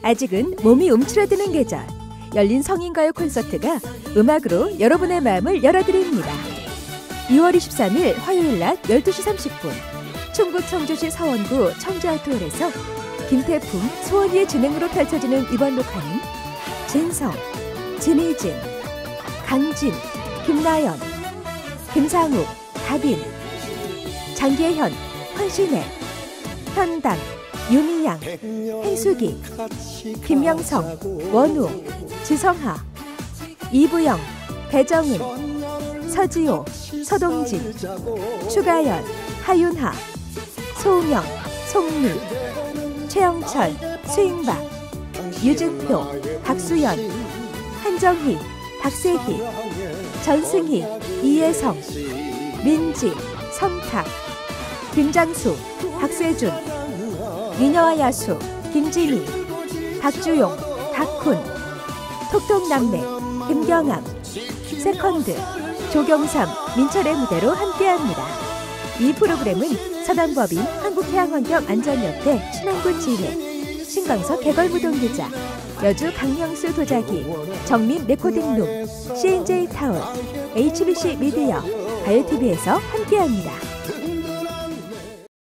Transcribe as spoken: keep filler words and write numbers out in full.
아직은 몸이 움츠러드는 계절. 열린 성인가요 콘서트가 음악으로 여러분의 마음을 열어드립니다. 이월 이십삼일 화요일 낮 열두 시 삼십 분 충북 청주시 서원구 청주아트홀에서 김태풍, 소원이의 진행으로 펼쳐지는 이번 녹화는 진성, 진희진, 강진, 김나연, 김상욱, 다빈, 장계현, 헌신혜, 현당, 윤희양, 행수기, 김명성, 원우, 지성하, 이부영, 배정은, 서지호, 서동진, 추가연, 하윤하, 소우명, 송미, 최영철, 수인박, 유증표, 박수연, 한정희, 박세희, 전승희, 이혜성, 민지, 성탁, 김장수, 박세준, 미녀와 야수, 김진희, 박주용, 박훈, 톡톡남매, 김경암, 세컨드, 조경삼, 민철의 무대로 함께합니다. 이 프로그램은 서당법인 한국해양환경안전협회 신안군 지회, 신광석 개걸무동기자, 여주 강명수 도자기, 정민 레코딩룸, 씨엔제이 타운, 에이치비씨 미디어, 가요티비에서 함께합니다.